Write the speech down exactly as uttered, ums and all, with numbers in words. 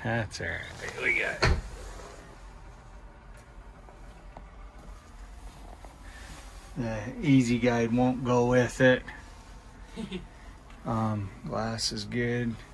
That's all right. We got the easy guide won't go with it. Um, glass is good.